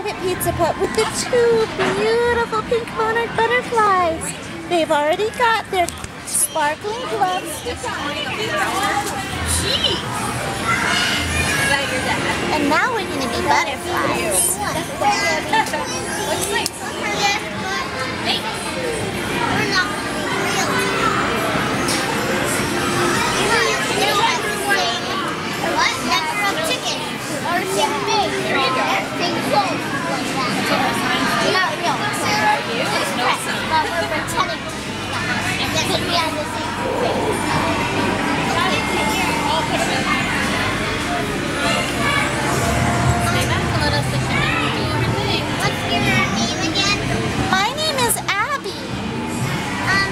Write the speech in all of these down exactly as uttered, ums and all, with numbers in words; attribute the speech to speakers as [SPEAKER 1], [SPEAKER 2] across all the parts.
[SPEAKER 1] second pizza pot with the two beautiful pink Monarch butterflies. They've already got their sparkling gloves. And now we're going to be butterflies. My name is Abby. Um,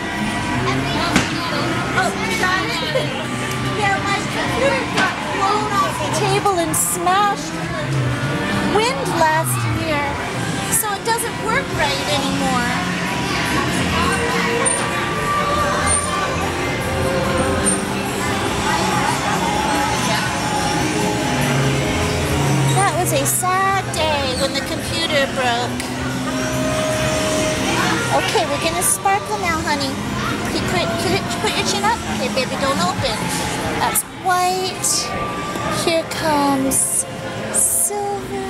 [SPEAKER 1] yeah, my computer got blown off the table and smashed wind last year, so it doesn't work right anymore. That was a sad day when the computer broke. Okay, we're gonna sparkle now, honey. Can you put, can you put your chin up? Okay, baby, don't open. That's white. Here comes silver.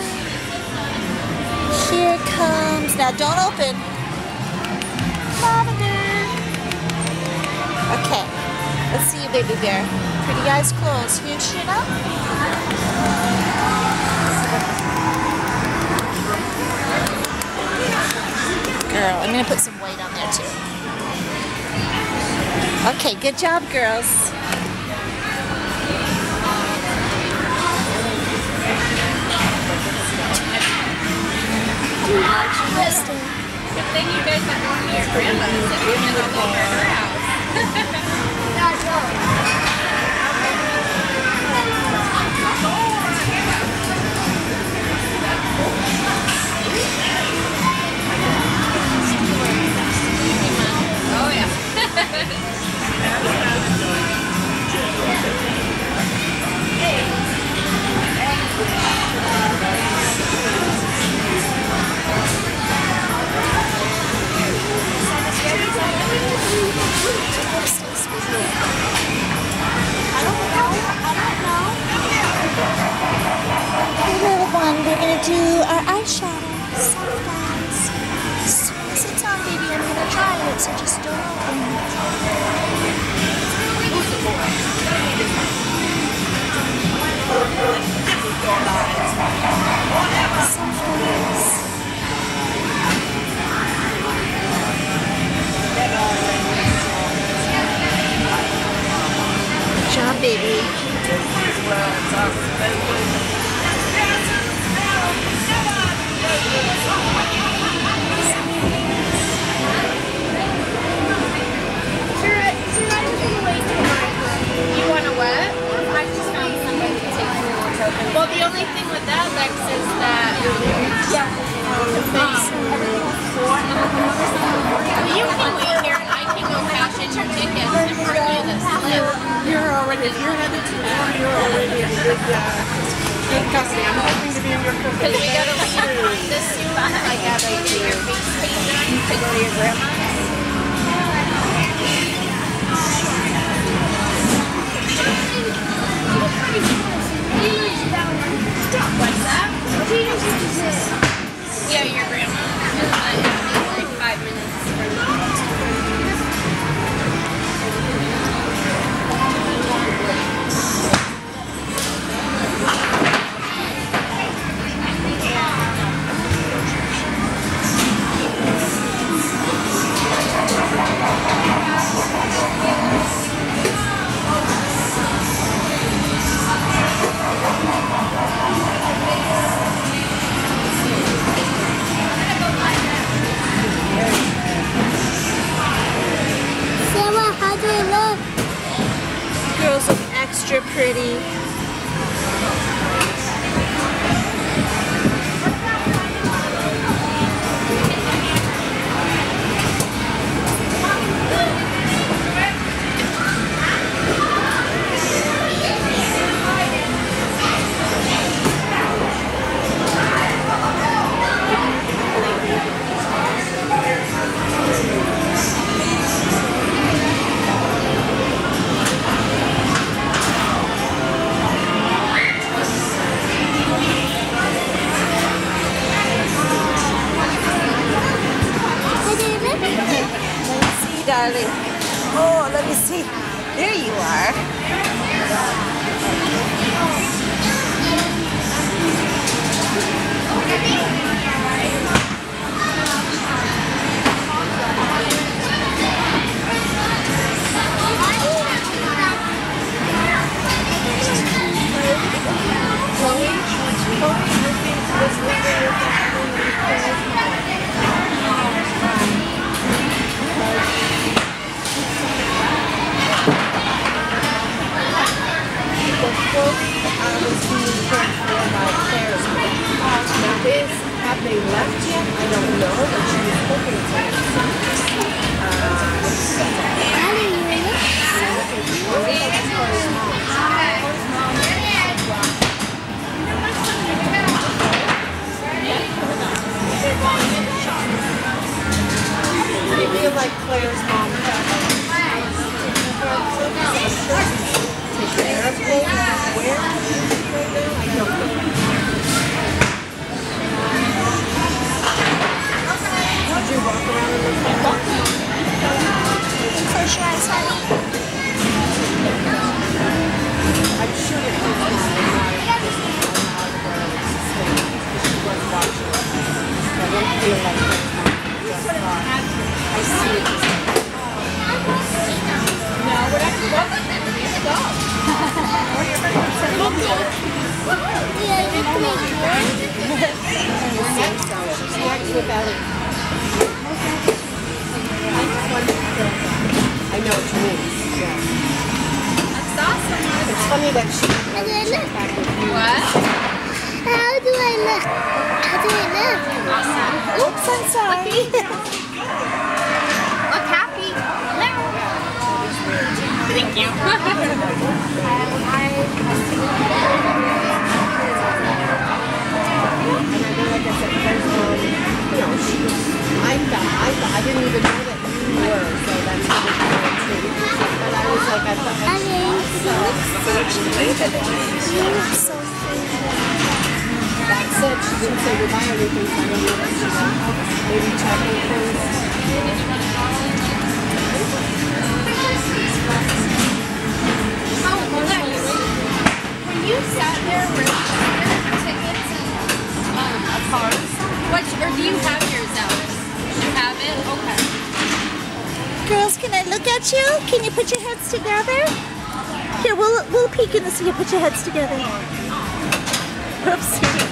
[SPEAKER 1] Here comes, now don't open. Lavender. Okay, let's see you, baby bear. Pretty eyes closed. Can you chin up? Girl, I'm gonna put some white on there too. Okay, good job, girls.
[SPEAKER 2] Good thing you guys are going to your grandma's and you're going to go to her house. Oh yeah. We're going to do our eyeshadow. Soft eyes. As soon as it's on, baby, I'm going to try it, so just don't open it. Soft eyes. Good job, baby. You want a what? I just found somebody to take photos. Well, the only thing with that, Lex, is that yeah, you can wait here and I can go cash in your tickets and bring you the slip.
[SPEAKER 3] You're already, if you're headed to war, you're already a good, uh, good company. I'm hoping to be in your company.
[SPEAKER 2] Because we gotta leave this soon, like after you do your face painting to go to your grandma's. What's that? Yeah, your grandma. Like five minutes from now.
[SPEAKER 3] darling.
[SPEAKER 1] Oh, let me see. There you are.
[SPEAKER 3] Have they left yet? I don't know, but she was hoping to. I feel like Claire's mom take care of me. Where? I don't know. Did you walk around and look at that?
[SPEAKER 2] Close your eyes, honey.
[SPEAKER 3] I'm sure that he's not she was watching. I don't feel like just thought. I see it. No, we're not going to go.
[SPEAKER 2] Yeah, you can make it.
[SPEAKER 3] She acts with Ellie. I know what you mean. Yeah.
[SPEAKER 4] That's awesome.
[SPEAKER 3] It's funny that she
[SPEAKER 2] How do I look?
[SPEAKER 3] back with you.
[SPEAKER 4] What?
[SPEAKER 2] How do I look? How do I look?
[SPEAKER 4] Awesome.
[SPEAKER 1] Oops, I'm sorry.
[SPEAKER 4] Look happy. Thank you.
[SPEAKER 3] And I know, like I said, Claire's mom, you know, she was, I thought, I thought, I didn't even know that you were, so that's really cool too. But I was like, I thought,
[SPEAKER 2] I mean, you look so cute. You look so cute.
[SPEAKER 3] that said, she didn't say goodbye or anything, so I don't know that she left. Maybe checking things.
[SPEAKER 4] Oh, nice. When you sat there with your tickets and um, a card, what, or do you have yours out? You have it? Okay.
[SPEAKER 1] Girls, can I look at you? Can you put your heads together? Here, we'll we'll peek in to see you put your heads together. Oops.